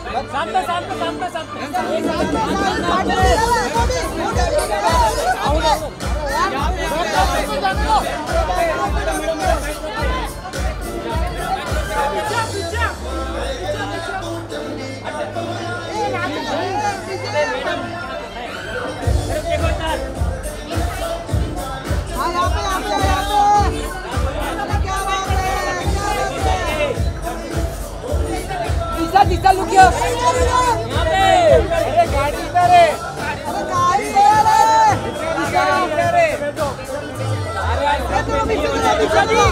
दिशा लुकियो यहाँ पे। अरे गाड़ी इधर है, अरे गाड़ी इधर है, दिशा इधर है। अरे तो दिशा जी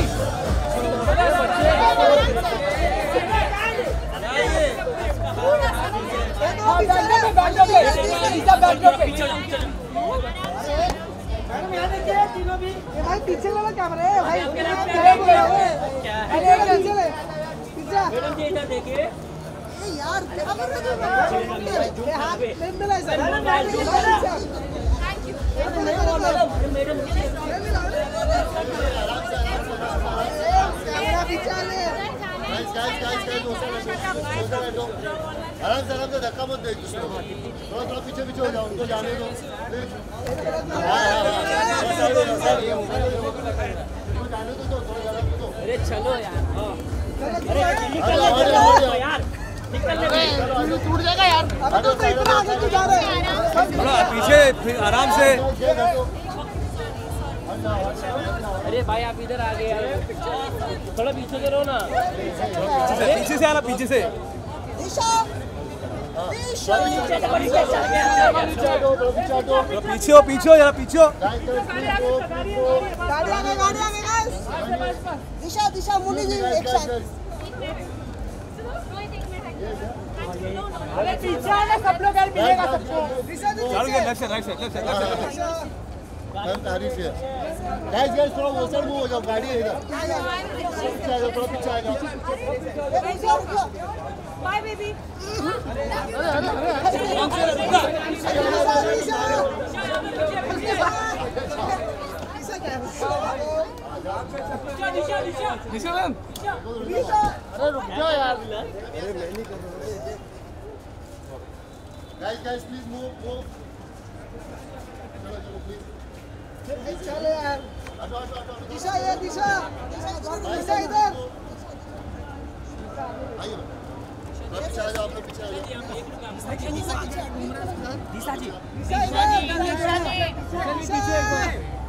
भाई पीछे वाला कैमरा है भाई, मैडम जी इधर देखिए यार, क्या कर रहे हो हाथ में मिला है sir. Thank you madam camera पीछे ले। आराम से धक्का मत दे, थोड़ा पीछे पीछे हो जाओ, उनको जाने दो। अरे चलो यार, टूट जाएगा यार। थोड़ा पीछे आराम से। अरे भाई आप इधर आ गए यार, थोड़ा पीछे से रहो ना। पीछे से आना, पीछे से। पीछे हो, पीछे हो, जरा पीछे हो। दिशा दिशा मुनि जी एक साइड। अरे पीछे आना सब लोग, यार मिलेगा सबको। Left side, right side, left side, left side. तारीफ है गाइस, गाइस थोड़ा वो साइड मूव हो जाओ, गाड़ी है इधर। पीछे आ जाओ, थोड़ा पीछे आ जाओ। Bye baby. दिशा मैम, अरे रुक जाओ यार। अरे मैं नहीं कर रहा। Guys guys please move move. चलो प्लीज चलो यार, दिशा ये दिशा दिशा इधर आइए, पीछे आ जाओ, आप लोग पीछे आ जाओ। दिशा जी दिशा इधर।